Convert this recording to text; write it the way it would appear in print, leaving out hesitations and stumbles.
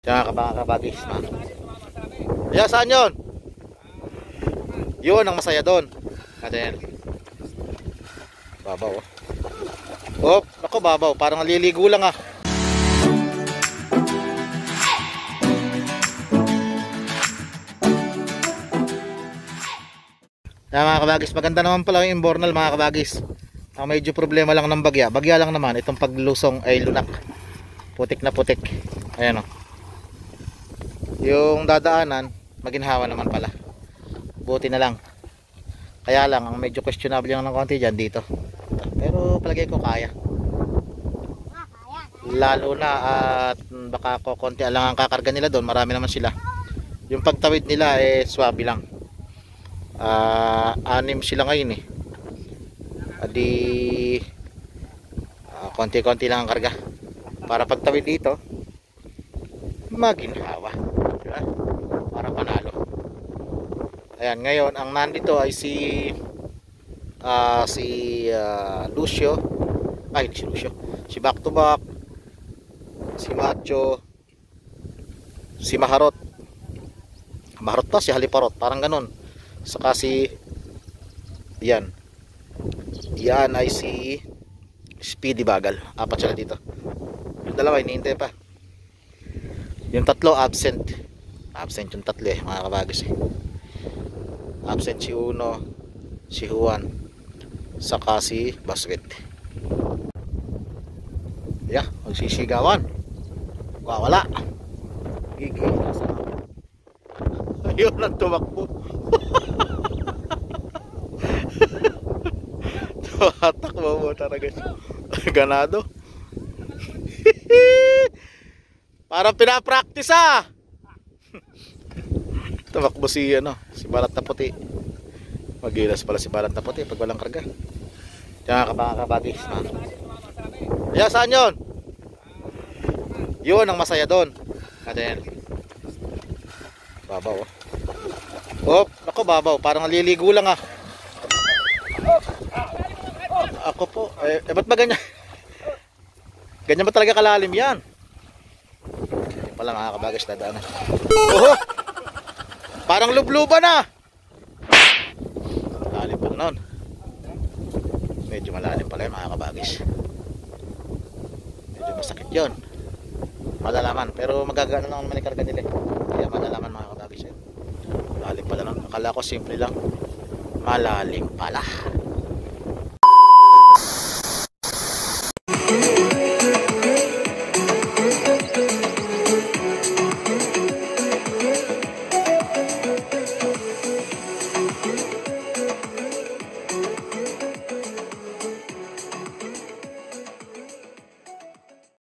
Tsaka kabagis. Yeah, saan yun? Yun ang masaya doon. Natin. Babaw. Oh, ako babaw. Parang naliligo lang ah. Mga kabagis, maganda naman pala yung imbornal mga kabagis. Ang medyo problema lang ng bagya. Bagya lang naman itong paglusong ay lunak. Putik na putik. Ayan o. Yung dadaanan, maginhawa naman pala. Buti na lang. Kaya lang, ang medyo questionable yung ng konti dyan dito. Pero palagay ko kaya. Lalo na at baka konti lang ang kakarga nila doon. Marami naman sila. Yung pagtawid nila eh swabe lang. 6 sila ngayon eh. Adi konti-konti lang ang karga para pagtawid dito maginhawa, diba? Para panalo. Ayan, ngayon ang nandito ay si Lucio, ay si Lucio, si Back to Back, si Macho, si Maharot pa, si Haliparot, parang ganun. Saka si yan ay si Speedy Bagal. 4 sila dito. Yung dalawa hinihintay pa. Yung 3 absent yung 3 eh mga kabagis eh. Absent si Uno, si Juan, saka si Basket. Yeah, magsisigawan. Wala gigi nasa ayun ang tumakbo. Tumatakbo mo talaga siya. Ganado. Parang pinapractice ah. Tumakbo si Balat na Puti. Magilas pala si Balat na Puti pag walang karga. Tsaka kabagis. Yeah, saan yun? Yun ang masaya doon. Natin. Babaw. Oh, ako babaw. Parang naliligo lang ah. Ako po. Ba't ba ganyan? Ganyan ba talaga kalalim yan? Hindi pala mga kabagis dadaanan. Oh! Parang lubluban na. Malalim pa nun. Medyo malalim pala yung mga kabagis. Medyo masakit yun. Malalaman. Pero magagano naman manikarga nila. Kaya malalaman mga kabagis yun. Malalim pala nun. Akala ko simple lang. Malalim pala.